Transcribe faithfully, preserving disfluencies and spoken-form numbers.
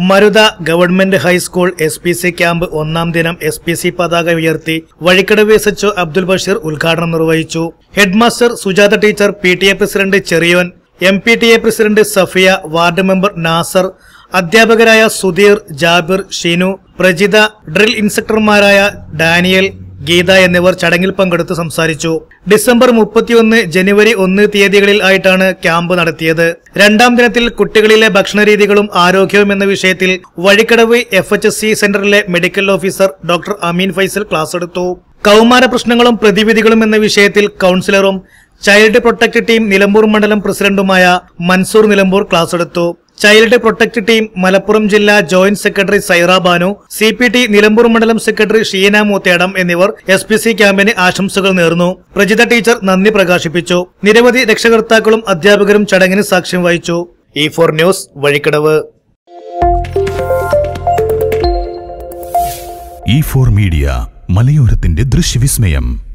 Marutha government high school S P C camp ഒന്നാം ദിനം S P C പതാക ഉയർത്തി Vazhikkadavu S H O Abdul Basheer ഉദ്ഘാടനം നിർവഹിച്ചു. Headmaster Sujatha teacher, P T A president Cheriyon, M P T A president Safiya, ward member Nasar, അധ്യാപകരായ Sudheer, Jabir, Shinu, Prajitha, drill ഇൻസ്ട്രക്ടർമാരായ Daniel, Geetha എന്നിവർ ചടങ്ങിൽ പങ്കെടുത്ത് സംസാരിച്ചു. ഡിസംബർ മുപ്പത്തിയൊന്ന്, ജനുവരി ഒന്ന് തീയതികളിൽ ആയിട്ടാണ് ക്യാമ്പ് നടത്തിയത്. രണ്ടാം ദിനത്തിൽ കുട്ടികളിലെ ഭക്ഷണരീതികളും ആരോഗ്യവും എന്ന വിഷയത്തിൽ Vazhikkadavu F H S C സെന്ററിലെ medical officer doctor Ameen Faisal class എടുത്തു. കൗമാര പ്രശ്നങ്ങളും പ്രതിവിധികളും എന്ന വിഷയത്തിൽ കൌൺസിലറും ചൈൽഡ് പ്രൊട്ടക്ട് ടീം നിലമ്പൂർ മണ്ഡലം പ്രസിഡന്റുമായ മൻസൂർ നിലമ്പൂർ ക്ലാസ് എടുത്തു. ചൈൽഡ് പ്രൊട്ടക്ട് ടീം മലപ്പുറം ജില്ലാ joint secretary Saira Banu, C P T Nilambur മണ്ഡലം സെക്രട്ടറി ഷീന മൂത്തേടം എന്നിവർ എസ് പി സി ക്യാമ്പിന് ആശംസകൾ നേർന്നു. പ്രജിത ടീച്ചർ നന്ദി പ്രകാശിപ്പിച്ചു. നിരവധി രക്ഷകർത്താക്കളും അധ്യാപകരും ചടങ്ങിന് സാക്ഷ്യം വഹിച്ചു. E four news, Vazhikkadavu. E four media, മലയോരത്തിന്റെ ദൃശ്യവിസ്മയം.